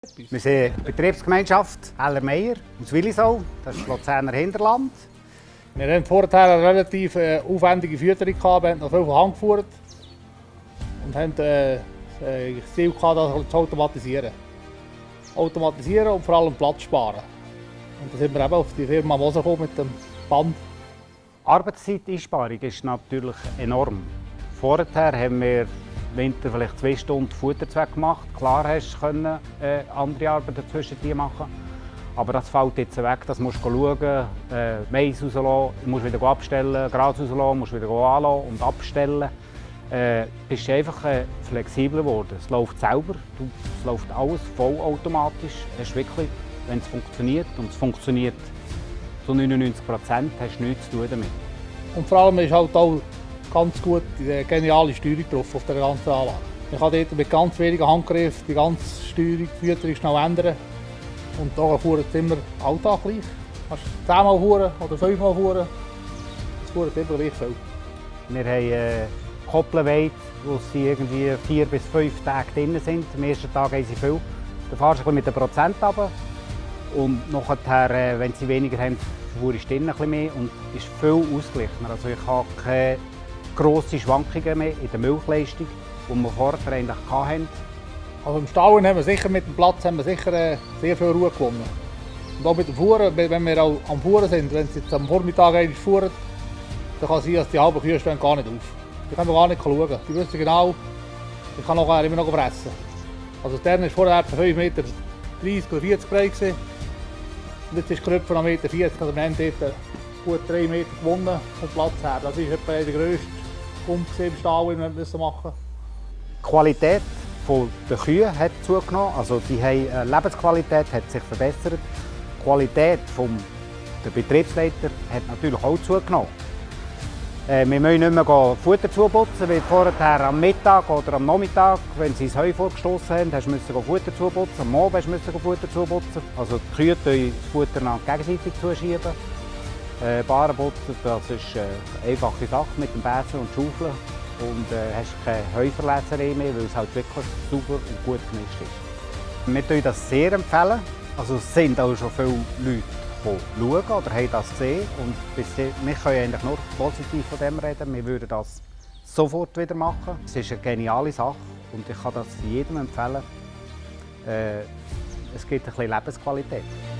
Wir sind die Betriebsgemeinschaft Meier aus Willisau, das ist Luzerner Hinterland. Wir hatten vorher eine relativ aufwendige Fütterung, wir haben noch viel von Hand geführt und haben das Ziel gehabt, das zu automatisieren. Automatisieren und vor allem Platz sparen. Und da sind wir eben auf die Firma Meier gekommen mit dem Band. Arbeitszeiteinsparung ist natürlich enorm. Vorher haben wir im Winter vielleicht 2 Stunden Futterzweck gemacht. Klar hast du andere Arbeiten dazwischen machen. Aber das fällt jetzt weg. Das musst du schauen, Mais rauslassen, musst wieder abstellen, Gras rauslassen, musst wieder anlassen und abstellen. Du bist einfach flexibler geworden. Es läuft selber, es läuft alles vollautomatisch. Es ist wirklich, wenn es funktioniert, und es funktioniert zu 99%, hast du nichts zu tun damit. Und vor allem ist halt auch ganz gut die geniale Steuerung drauf auf der ganzen Anlage. Ich kann dort mit ganz wenigen Handgriffen die ganze Steuerung, die Fütterung schnell ändern. Und da fuhren es immer Alltag gleich. Du kannst 10-mal fuhren oder 5-mal fuhren. Es fuhren immer gleich viel. Wir haben Koppelweite, wo sie irgendwie 4 bis 5 Tage drin sind. Am ersten Tag haben sie viel. Dann fahrst du mit den Prozent runter. Und nachher, wenn sie weniger haben, fuhr ich drinnen ein bisschen mehr und ist viel ausgeglichener. Also ich habe keine grossen Schwankungen mehr in der Milchleistung, die wir vorher eigentlich hatten. Also im Stallen haben wir sicher mit dem Platz sehr viel Ruhe gewonnen. Und auch mit dem Fuhren, wenn wir auch am Fuhren sind, wenn sie jetzt am Vormittag fuhren, dann kann es sein, dass die halben Kühe stehen gar nicht auf. Die können gar nicht schauen. Die wissen genau, ich kann nachher immer noch fressen. Also der war vorher etwa 5,30 Meter oder 40 breit. Und jetzt ist die Kröpfe noch 1,40 Meter, also wir haben dort gut 3 Meter gewonnen vom Platz her. Das ist etwa der grösste Pump im Stall, den wir machen mussten. Die Qualität der Kühe hat zugenommen, also die Lebensqualität hat sich verbessert. Die Qualität der Betriebsleiter hat natürlich auch zugenommen. Wir müssen nicht mehr Futter zuputzen, wie vorher am Mittag oder am Nachmittag, wenn sie das Heu vorgestoßen haben, mussten sie Futter zuputzen. Am Abend mussten sie Futter zuputzen. Also die Kühe tun das Futter gegenseitig zuschieben. Barenputzen, das ist eine einfache Sache mit dem Besen und Schaufeln. Und hast keine Heuverleserei mehr, weil es halt wirklich sauber und gut gemischt ist. Wir empfehlen das sehr. Also es sind auch schon viele Leute, die schauen oder haben das gesehen. Und wir können eigentlich nur positiv von dem reden. Wir würden das sofort wieder machen. Es ist eine geniale Sache und ich kann das jedem empfehlen. Es gibt ein bisschen Lebensqualität.